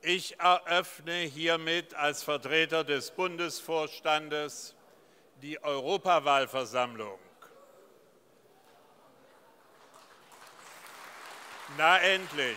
Ich eröffne hiermit als Vertreter des Bundesvorstandes die Europawahlversammlung. Na endlich!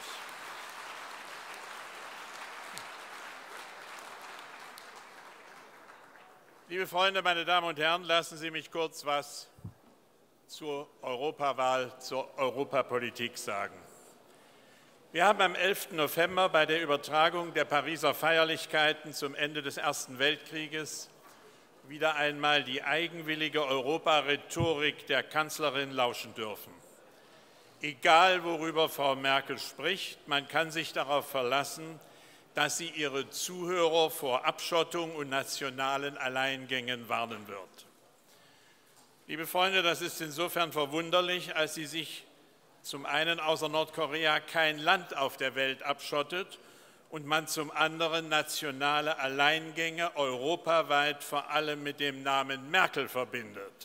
Liebe Freunde, meine Damen und Herren, lassen Sie mich kurz was zur Europawahl, zur Europapolitik sagen. Wir haben am 11. November bei der Übertragung der Pariser Feierlichkeiten zum Ende des Ersten Weltkrieges wieder einmal die eigenwillige Europarhetorik der Kanzlerin lauschen dürfen. Egal, worüber Frau Merkel spricht, man kann sich darauf verlassen, dass sie ihre Zuhörer vor Abschottung und nationalen Alleingängen warnen wird. Liebe Freunde, das ist insofern verwunderlich, als sie sich zum einen außer Nordkorea kein Land auf der Welt abschottet und man zum anderen nationale Alleingänge europaweit vor allem mit dem Namen Merkel verbindet.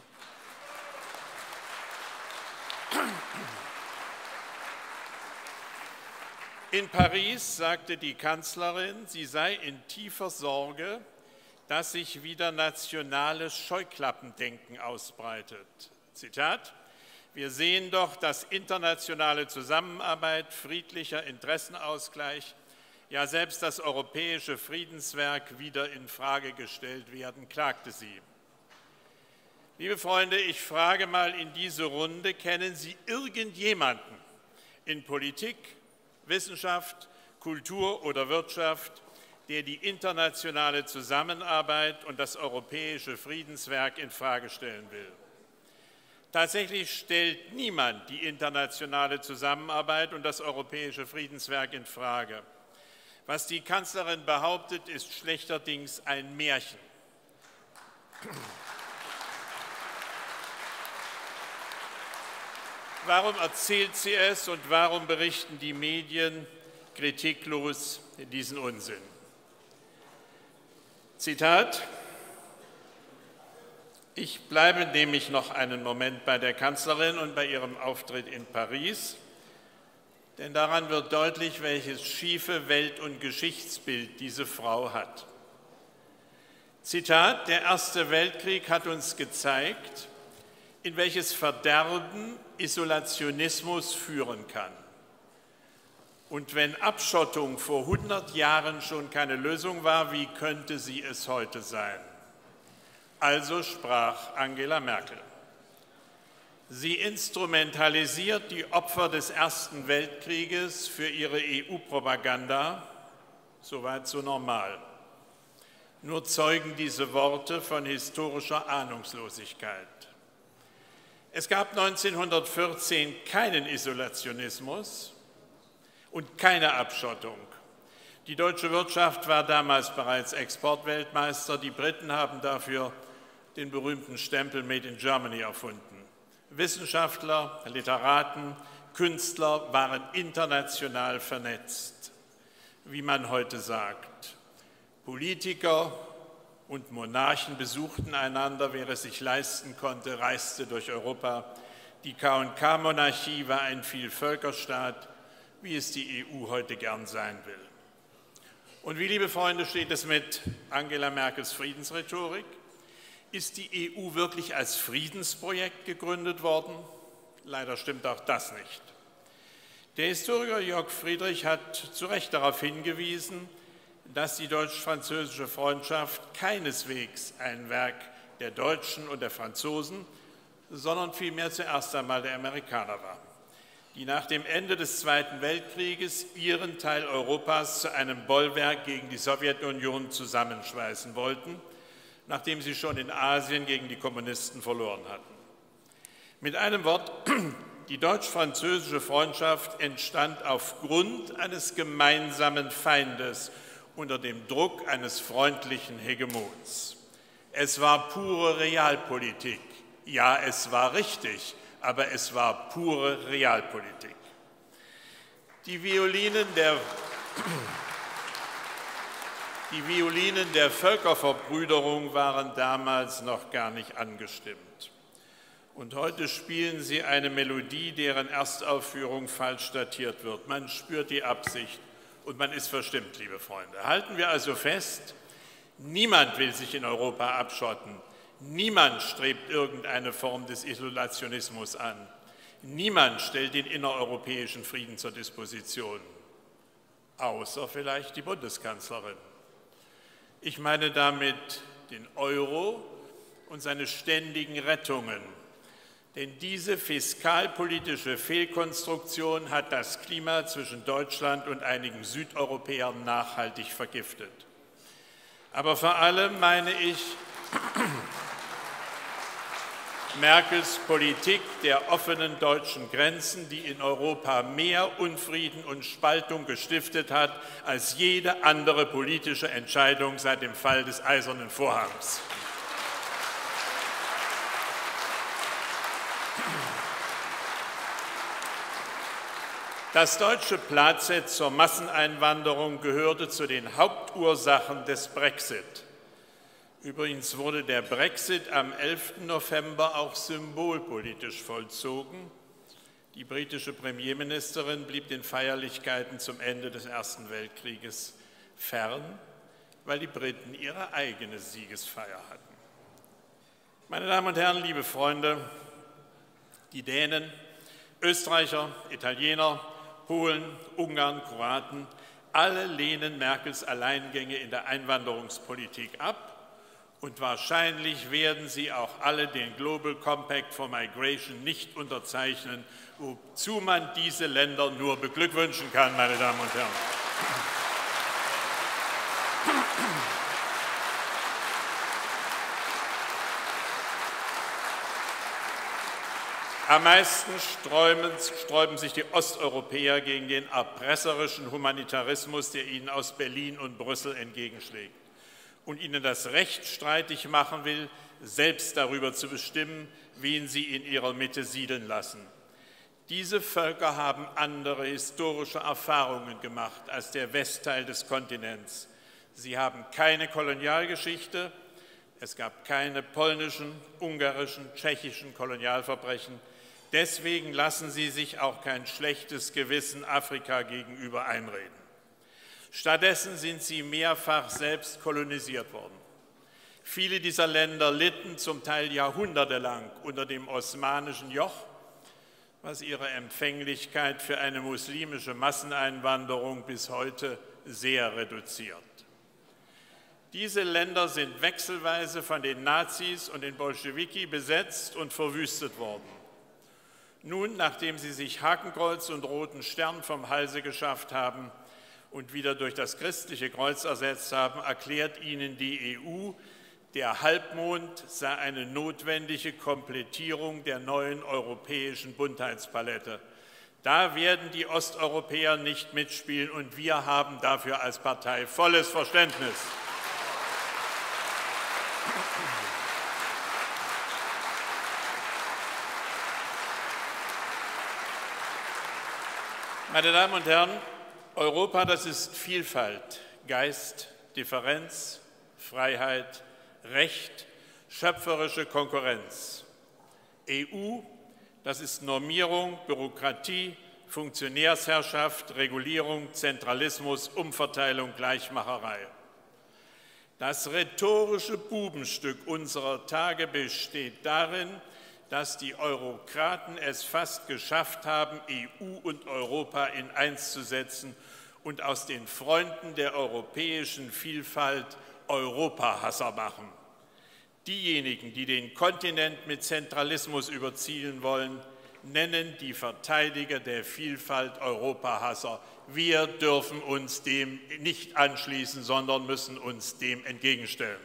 In Paris sagte die Kanzlerin, sie sei in tiefer Sorge, dass sich wieder nationales Scheuklappendenken ausbreitet. Zitat: Wir sehen doch, dass internationale Zusammenarbeit, friedlicher Interessenausgleich, ja selbst das europäische Friedenswerk wieder in Frage gestellt werden, klagte sie. Liebe Freunde, ich frage mal in diese Runde, kennen Sie irgendjemanden in Politik, Wissenschaft, Kultur oder Wirtschaft, der die internationale Zusammenarbeit und das europäische Friedenswerk in Frage stellen will? Tatsächlich stellt niemand die internationale Zusammenarbeit und das europäische Friedenswerk in Frage. Was die Kanzlerin behauptet, ist schlechterdings ein Märchen. Warum erzählt sie es und warum berichten die Medien kritiklos diesen Unsinn? Zitat: Ich bleibe nämlich noch einen Moment bei der Kanzlerin und bei ihrem Auftritt in Paris, denn daran wird deutlich, welches schiefe Welt- und Geschichtsbild diese Frau hat. Zitat: Der Erste Weltkrieg hat uns gezeigt, in welches Verderben Isolationismus führen kann. Und wenn Abschottung vor 100 Jahren schon keine Lösung war, wie könnte sie es heute sein? Also sprach Angela Merkel. Sie instrumentalisiert die Opfer des Ersten Weltkrieges für ihre EU-Propaganda. Soweit so normal. Nur zeugen diese Worte von historischer Ahnungslosigkeit. Es gab 1914 keinen Isolationismus und keine Abschottung. Die deutsche Wirtschaft war damals bereits Exportweltmeister. Die Briten haben dafür den berühmten Stempel Made in Germany erfunden. Wissenschaftler, Literaten, Künstler waren international vernetzt, wie man heute sagt. Politiker und Monarchen besuchten einander, wer es sich leisten konnte, reiste durch Europa. Die K&K-Monarchie war ein Vielvölkerstaat, wie es die EU heute gern sein will. Und wie, liebe Freunde, steht es mit Angela Merkels Friedensrhetorik? Ist die EU wirklich als Friedensprojekt gegründet worden? Leider stimmt auch das nicht. Der Historiker Jörg Friedrich hat zu Recht darauf hingewiesen, dass die deutsch-französische Freundschaft keineswegs ein Werk der Deutschen und der Franzosen, sondern vielmehr zuerst einmal der Amerikaner war, die nach dem Ende des Zweiten Weltkrieges ihren Teil Europas zu einem Bollwerk gegen die Sowjetunion zusammenschweißen wollten, nachdem sie schon in Asien gegen die Kommunisten verloren hatten. Mit einem Wort, die deutsch-französische Freundschaft entstand aufgrund eines gemeinsamen Feindes unter dem Druck eines freundlichen Hegemons. Es war pure Realpolitik. Ja, es war richtig, aber es war pure Realpolitik. Die Violinen der Völkerverbrüderung waren damals noch gar nicht angestimmt. Und heute spielen sie eine Melodie, deren Erstaufführung falsch datiert wird. Man spürt die Absicht und man ist verstimmt, liebe Freunde. Halten wir also fest, niemand will sich in Europa abschotten, niemand strebt irgendeine Form des Isolationismus an, niemand stellt den innereuropäischen Frieden zur Disposition, außer vielleicht die Bundeskanzlerin. Ich meine damit den Euro und seine ständigen Rettungen. Denn diese fiskalpolitische Fehlkonstruktion hat das Klima zwischen Deutschland und einigen Südeuropäern nachhaltig vergiftet. Aber vor allem meine ich Merkels Politik der offenen deutschen Grenzen, die in Europa mehr Unfrieden und Spaltung gestiftet hat als jede andere politische Entscheidung seit dem Fall des Eisernen Vorhangs. Das deutsche Plazet zur Masseneinwanderung gehörte zu den Hauptursachen des Brexit. Übrigens wurde der Brexit am 11. November auch symbolpolitisch vollzogen. Die britische Premierministerin blieb den Feierlichkeiten zum Ende des Ersten Weltkrieges fern, weil die Briten ihre eigene Siegesfeier hatten. Meine Damen und Herren, liebe Freunde, die Dänen, Österreicher, Italiener, Polen, Ungarn, Kroaten, alle lehnen Merkels Alleingänge in der Einwanderungspolitik ab. Und wahrscheinlich werden sie auch alle den Global Compact for Migration nicht unterzeichnen, wozu man diese Länder nur beglückwünschen kann, meine Damen und Herren. Am meisten sträuben sich die Osteuropäer gegen den erpresserischen Humanitarismus, der ihnen aus Berlin und Brüssel entgegenschlägt und ihnen das Recht streitig machen will, selbst darüber zu bestimmen, wen sie in ihrer Mitte siedeln lassen. Diese Völker haben andere historische Erfahrungen gemacht als der Westteil des Kontinents. Sie haben keine Kolonialgeschichte, es gab keine polnischen, ungarischen, tschechischen Kolonialverbrechen. Deswegen lassen sie sich auch kein schlechtes Gewissen Afrika gegenüber einreden. Stattdessen sind sie mehrfach selbst kolonisiert worden. Viele dieser Länder litten zum Teil jahrhundertelang unter dem osmanischen Joch, was ihre Empfänglichkeit für eine muslimische Masseneinwanderung bis heute sehr reduziert. Diese Länder sind wechselweise von den Nazis und den Bolschewiki besetzt und verwüstet worden. Nun, nachdem sie sich Hakenkreuz und Roten Stern vom Halse geschafft haben und wieder durch das christliche Kreuz ersetzt haben, erklärt ihnen die EU, der Halbmond sei eine notwendige Komplettierung der neuen europäischen Buntheitspalette. Da werden die Osteuropäer nicht mitspielen und wir haben dafür als Partei volles Verständnis. Meine Damen und Herren, Europa, das ist Vielfalt, Geist, Differenz, Freiheit, Recht, schöpferische Konkurrenz. EU, das ist Normierung, Bürokratie, Funktionärsherrschaft, Regulierung, Zentralismus, Umverteilung, Gleichmacherei. Das rhetorische Bubenstück unserer Tage besteht darin, dass die Eurokraten es fast geschafft haben, EU und Europa in eins zu setzen und aus den Freunden der europäischen Vielfalt Europahasser machen. Diejenigen, die den Kontinent mit Zentralismus überziehen wollen, nennen die Verteidiger der Vielfalt Europahasser. Wir dürfen uns dem nicht anschließen, sondern müssen uns dem entgegenstellen.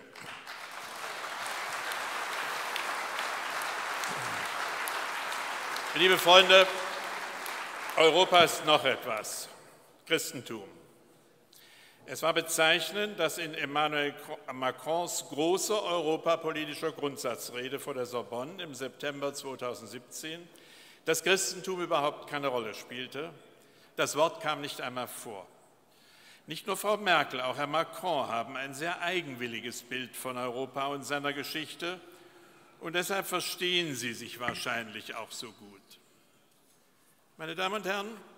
Liebe Freunde, Europa ist noch etwas: Christentum. Es war bezeichnend, dass in Emmanuel Macrons großer europapolitischer Grundsatzrede vor der Sorbonne im September 2017 das Christentum überhaupt keine Rolle spielte. Das Wort kam nicht einmal vor. Nicht nur Frau Merkel, auch Herr Macron haben ein sehr eigenwilliges Bild von Europa und seiner Geschichte. Und deshalb verstehen sie sich wahrscheinlich auch so gut. Meine Damen und Herren,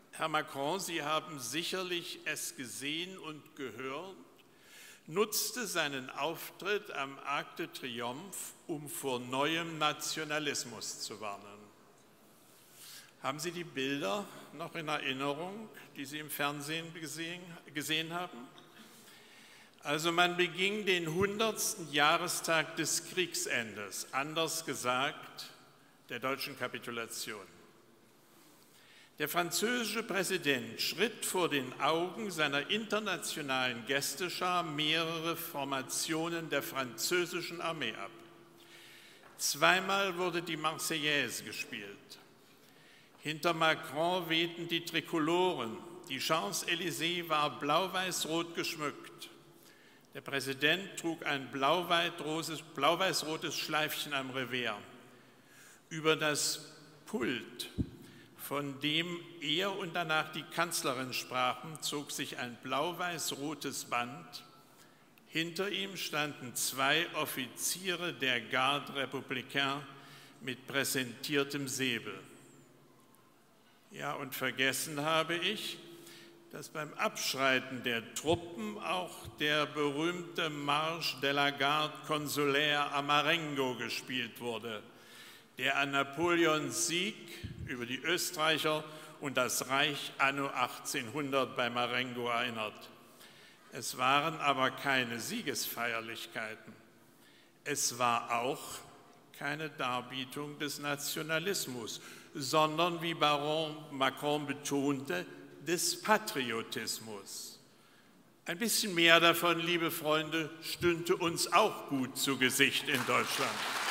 Herr Macron, Sie haben sicherlich es gesehen und gehört, nutzte seinen Auftritt am Arc de Triomphe, um vor neuem Nationalismus zu warnen. Haben Sie die Bilder noch in Erinnerung, die Sie im Fernsehen gesehen haben? Also man beging den 100. Jahrestag des Kriegsendes, anders gesagt der deutschen Kapitulation. Der französische Präsident schritt vor den Augen seiner internationalen Gästeschar mehrere Formationen der französischen Armee ab. Zweimal wurde die Marseillaise gespielt. Hinter Macron wehten die Trikoloren. Die Champs-Élysées war blau-weiß-rot geschmückt. Der Präsident trug ein blau-weiß-rotes Schleifchen am Revers. Über das Pult, von dem er und danach die Kanzlerin sprachen, zog sich ein blau-weiß-rotes Band. Hinter ihm standen zwei Offiziere der Garde républicaine mit präsentiertem Säbel. Ja, und vergessen habe ich, dass beim Abschreiten der Truppen auch der berühmte Marche de la Garde Consulaire à Marengo gespielt wurde, der an Napoleons Sieg über die Österreicher und das Reich anno 1800 bei Marengo erinnert. Es waren aber keine Siegesfeierlichkeiten. Es war auch keine Darbietung des Nationalismus, sondern, wie Baron Macron betonte, des Patriotismus. Ein bisschen mehr davon, liebe Freunde, stünde uns auch gut zu Gesicht in Deutschland.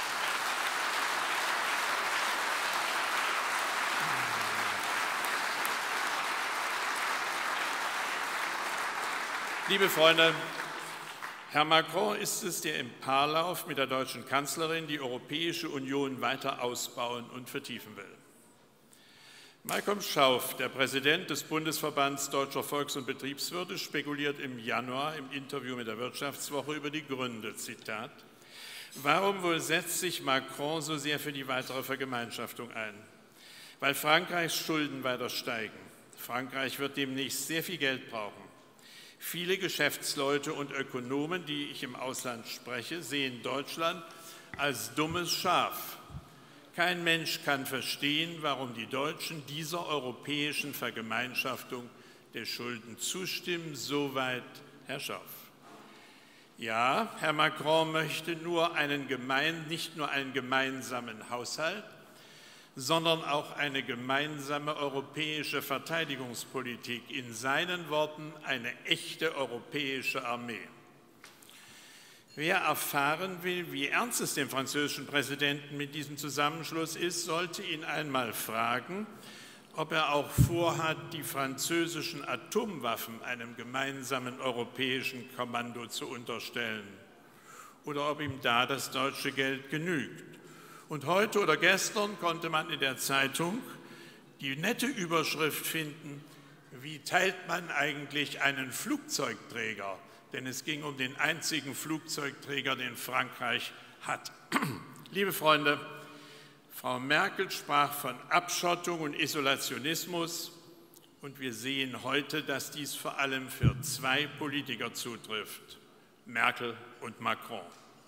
Liebe Freunde, Herr Macron ist es, der im Paarlauf mit der deutschen Kanzlerin die Europäische Union weiter ausbauen und vertiefen will. Malcolm Schauff, der Präsident des Bundesverbands Deutscher Volks- und Betriebswirte, spekuliert im Januar im Interview mit der Wirtschaftswoche über die Gründe. Zitat: Warum wohl setzt sich Macron so sehr für die weitere Vergemeinschaftung ein? Weil Frankreichs Schulden weiter steigen. Frankreich wird demnächst sehr viel Geld brauchen. Viele Geschäftsleute und Ökonomen, die ich im Ausland spreche, sehen Deutschland als dummes Schaf. Kein Mensch kann verstehen, warum die Deutschen dieser europäischen Vergemeinschaftung der Schulden zustimmen. Soweit Herr Schauff. Ja, Herr Macron möchte nicht nur einen gemeinsamen Haushalt, sondern auch eine gemeinsame europäische Verteidigungspolitik. In seinen Worten eine echte europäische Armee. Wer erfahren will, wie ernst es dem französischen Präsidenten mit diesem Zusammenschluss ist, sollte ihn einmal fragen, ob er auch vorhat, die französischen Atomwaffen einem gemeinsamen europäischen Kommando zu unterstellen oder ob ihm da das deutsche Geld genügt. Und heute oder gestern konnte man in der Zeitung die nette Überschrift finden: Wie teilt man eigentlich einen Flugzeugträger? Denn es ging um den einzigen Flugzeugträger, den Frankreich hat. Liebe Freunde, Frau Merkel sprach von Abschottung und Isolationismus und wir sehen heute, dass dies vor allem für zwei Politiker zutrifft: Merkel und Macron.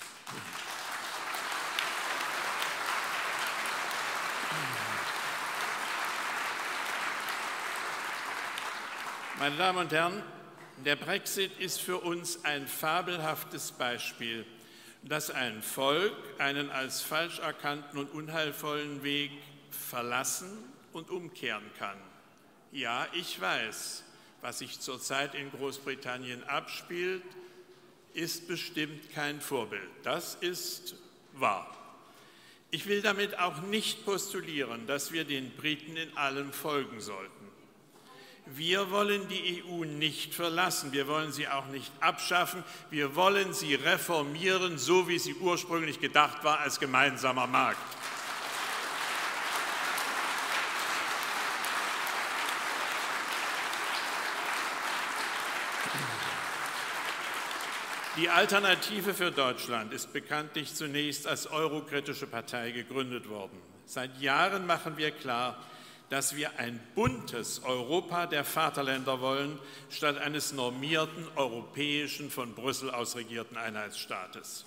Meine Damen und Herren, der Brexit ist für uns ein fabelhaftes Beispiel, dass ein Volk einen als falsch erkannten und unheilvollen Weg verlassen und umkehren kann. Ja, ich weiß, was sich zurzeit in Großbritannien abspielt, ist bestimmt kein Vorbild. Das ist wahr. Ich will damit auch nicht postulieren, dass wir den Briten in allem folgen sollten. Wir wollen die EU nicht verlassen, wir wollen sie auch nicht abschaffen, wir wollen sie reformieren, so wie sie ursprünglich gedacht war, als gemeinsamer Markt. Die Alternative für Deutschland ist bekanntlich zunächst als eurokritische Partei gegründet worden. Seit Jahren machen wir klar, dass wir ein buntes Europa der Vaterländer wollen, statt eines normierten, europäischen, von Brüssel aus regierten Einheitsstaates.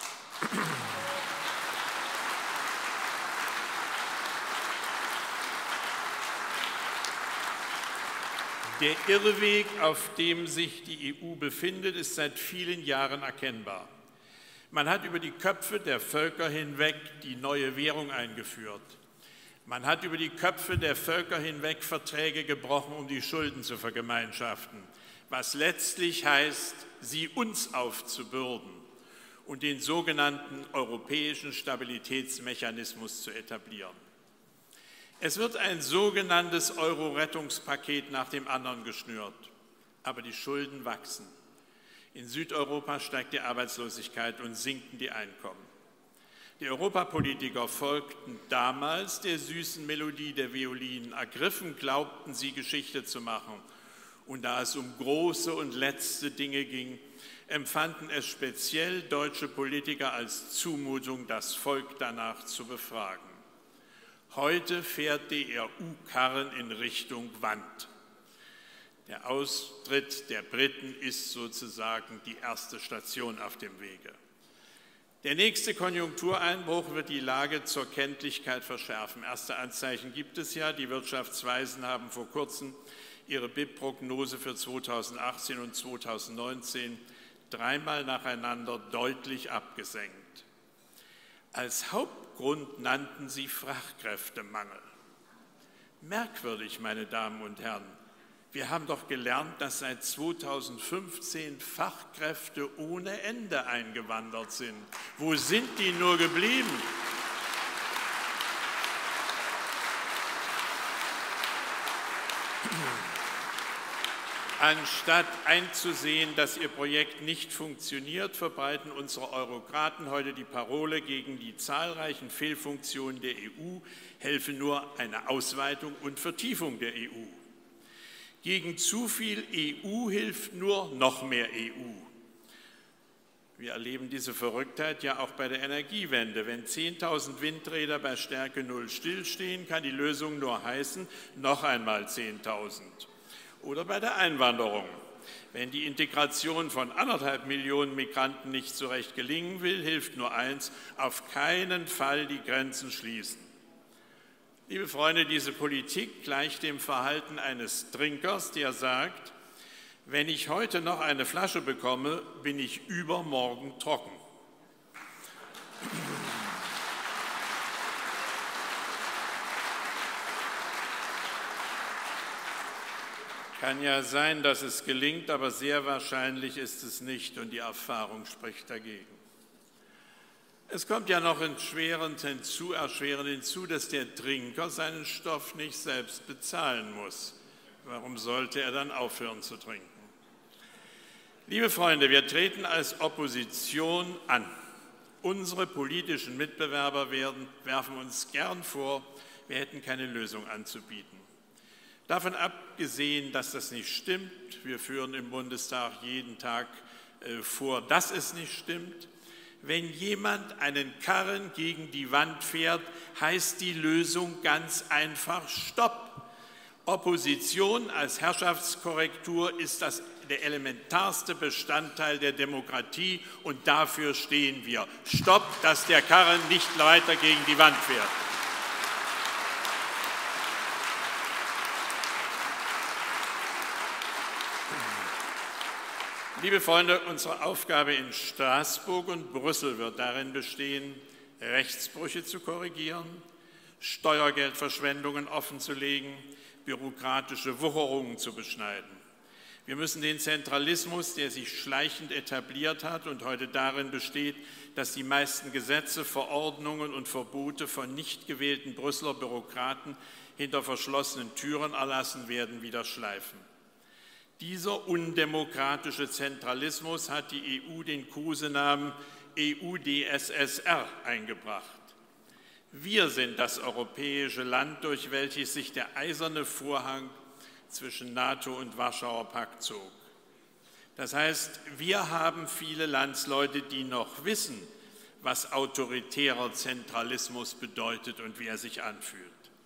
Der Irrweg, auf dem sich die EU befindet, ist seit vielen Jahren erkennbar. Man hat über die Köpfe der Völker hinweg die neue Währung eingeführt. Man hat über die Köpfe der Völker hinweg Verträge gebrochen, um die Schulden zu vergemeinschaften, was letztlich heißt, sie uns aufzubürden und den sogenannten europäischen Stabilitätsmechanismus zu etablieren. Es wird ein sogenanntes Euro-Rettungspaket nach dem anderen geschnürt, aber die Schulden wachsen. In Südeuropa steigt die Arbeitslosigkeit und sinken die Einkommen. Die Europapolitiker folgten damals der süßen Melodie der Violinen, ergriffen, glaubten sie Geschichte zu machen. Und da es um große und letzte Dinge ging, empfanden es speziell deutsche Politiker als Zumutung, das Volk danach zu befragen. Heute fährt die EU-Karren in Richtung Wand. Der Austritt der Briten ist sozusagen die erste Station auf dem Wege. Der nächste Konjunktureinbruch wird die Lage zur Kenntlichkeit verschärfen. Erste Anzeichen gibt es ja. Die Wirtschaftsweisen haben vor kurzem ihre BIP-Prognose für 2018 und 2019 dreimal nacheinander deutlich abgesenkt. Als Hauptgrund nannten sie Fachkräftemangel. Merkwürdig, meine Damen und Herren. Wir haben doch gelernt, dass seit 2015 Fachkräfte ohne Ende eingewandert sind. Wo sind die nur geblieben? Anstatt einzusehen, dass ihr Projekt nicht funktioniert, verbreiten unsere Eurokraten heute die Parole gegen die zahlreichen Fehlfunktionen der EU, helfe nur eine Ausweitung und Vertiefung der EU. Gegen zu viel EU hilft nur noch mehr EU. Wir erleben diese Verrücktheit ja auch bei der Energiewende. Wenn 10.000 Windräder bei Stärke 0 stillstehen, kann die Lösung nur heißen, noch einmal 10.000. Oder bei der Einwanderung. Wenn die Integration von 1,5 Millionen Migranten nicht so recht gelingen will, hilft nur eins, auf keinen Fall die Grenzen schließen. Liebe Freunde, diese Politik gleicht dem Verhalten eines Trinkers, der sagt, wenn ich heute noch eine Flasche bekomme, bin ich übermorgen trocken. Kann ja sein, dass es gelingt, aber sehr wahrscheinlich ist es nicht und die Erfahrung spricht dagegen. Es kommt ja noch erschwerend hinzu, dass der Trinker seinen Stoff nicht selbst bezahlen muss. Warum sollte er dann aufhören zu trinken? Liebe Freunde, wir treten als Opposition an. Unsere politischen Mitbewerber werfen uns gern vor, wir hätten keine Lösung anzubieten. Davon abgesehen, dass das nicht stimmt, wir führen im Bundestag jeden Tag vor, dass es nicht stimmt. Wenn jemand einen Karren gegen die Wand fährt, heißt die Lösung ganz einfach Stopp. Opposition als Herrschaftskorrektur ist der elementarste Bestandteil der Demokratie und dafür stehen wir. Stopp, dass der Karren nicht weiter gegen die Wand fährt. Liebe Freunde, unsere Aufgabe in Straßburg und Brüssel wird darin bestehen, Rechtsbrüche zu korrigieren, Steuergeldverschwendungen offenzulegen, bürokratische Wucherungen zu beschneiden. Wir müssen den Zentralismus, der sich schleichend etabliert hat und heute darin besteht, dass die meisten Gesetze, Verordnungen und Verbote von nicht gewählten Brüsseler Bürokraten hinter verschlossenen Türen erlassen werden, wieder schleifen. Dieser undemokratische Zentralismus hat die EU den Kosenamen EU-DSSR eingebracht. Wir sind das europäische Land, durch welches sich der eiserne Vorhang zwischen NATO und Warschauer Pakt zog. Das heißt, wir haben viele Landsleute, die noch wissen, was autoritärer Zentralismus bedeutet und wie er sich anfühlt.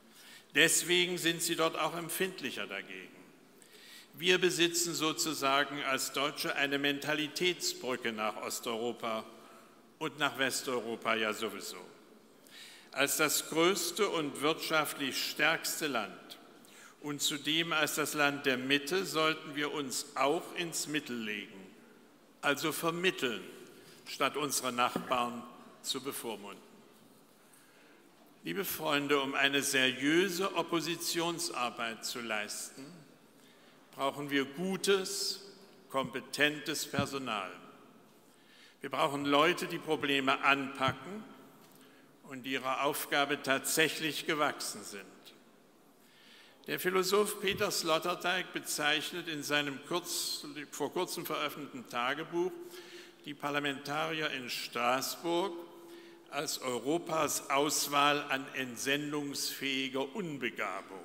Deswegen sind sie dort auch empfindlicher dagegen. Wir besitzen sozusagen als Deutsche eine Mentalitätsbrücke nach Osteuropa und nach Westeuropa ja sowieso. Als das größte und wirtschaftlich stärkste Land und zudem als das Land der Mitte sollten wir uns auch ins Mittel legen, also vermitteln, statt unsere Nachbarn zu bevormunden. Liebe Freunde, um eine seriöse Oppositionsarbeit zu leisten, brauchen wir gutes, kompetentes Personal. Wir brauchen Leute, die Probleme anpacken und die ihrer Aufgabe tatsächlich gewachsen sind. Der Philosoph Peter Sloterdijk bezeichnet in seinem vor kurzem veröffentlichten Tagebuch die Parlamentarier in Straßburg als Europas Auswahl an entsendungsfähiger Unbegabung.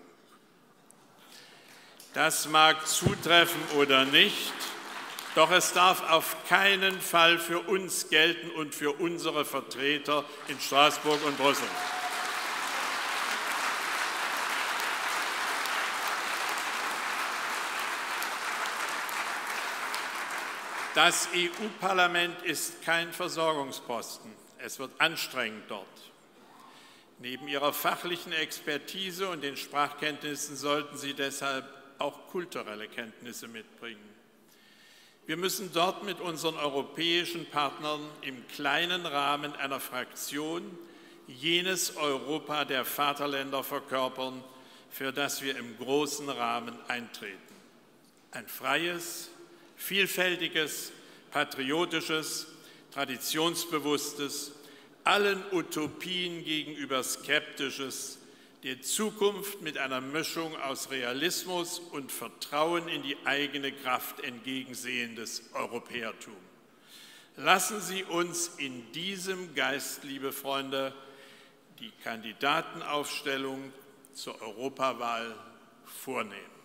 Das mag zutreffen oder nicht, doch es darf auf keinen Fall für uns gelten und für unsere Vertreter in Straßburg und Brüssel. Das EU-Parlament ist kein Versorgungsposten. Es wird anstrengend dort. Neben ihrer fachlichen Expertise und den Sprachkenntnissen sollten Sie deshalb auch kulturelle Kenntnisse mitbringen. Wir müssen dort mit unseren europäischen Partnern im kleinen Rahmen einer Fraktion jenes Europa der Vaterländer verkörpern, für das wir im großen Rahmen eintreten. Ein freies, vielfältiges, patriotisches, traditionsbewusstes, allen Utopien gegenüber skeptisches, der Zukunft mit einer Mischung aus Realismus und Vertrauen in die eigene Kraft entgegensehendes Europäertum. Lassen Sie uns in diesem Geist, liebe Freunde, die Kandidatenaufstellung zur Europawahl vornehmen.